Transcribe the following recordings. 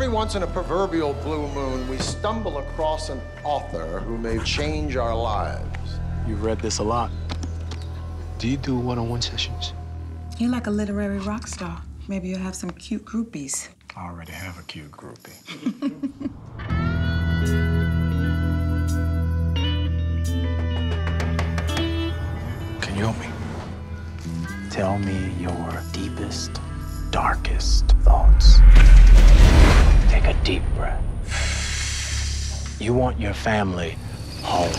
Every once in a proverbial blue moon, we stumble across an author who may change our lives. You've read this a lot. Do you do one-on-one sessions? You're like a literary rock star. Maybe you'll have some cute groupies. I already have a cute groupie. Can you help me? Tell me your deepest, darkest thoughts. Take a deep breath. You want your family home.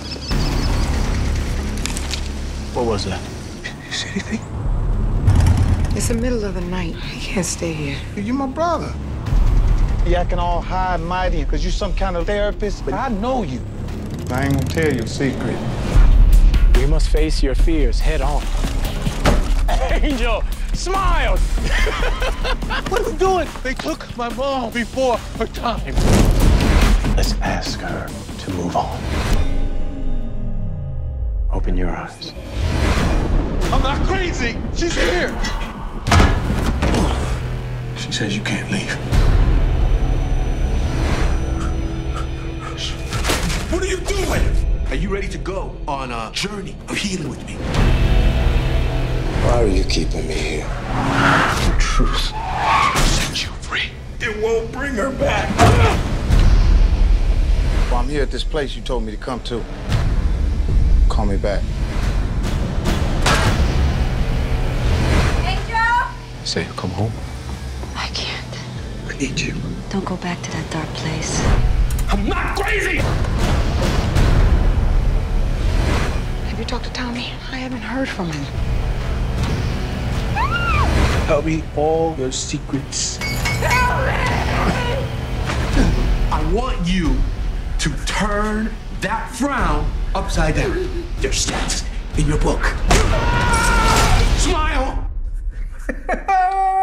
What was that? You see anything? It's the middle of the night. I can't stay here. You're my brother. You acting all high and mighty because you're some kind of therapist, but I know you. I ain't gonna tell you a secret. You must face your fears head on. Angel, smile! What are we doing? They took my mom before her time. Let's ask her to move on. Open your eyes. I'm not crazy. She's here. She says you can't leave. What are you doing? Are you ready to go on a journey of healing with me? Why are you keeping me here? The truth. Set you free. It won't bring her back. Well, I'm here at this place you told me to come to. Call me back. Angel! Say you'll come home. I can't. I need you. Don't go back to that dark place. I'm not crazy! Have you talked to Tommy? I haven't heard from him. Tell me all your secrets. I want you to turn that frown upside down. There's stats in your book. Smile!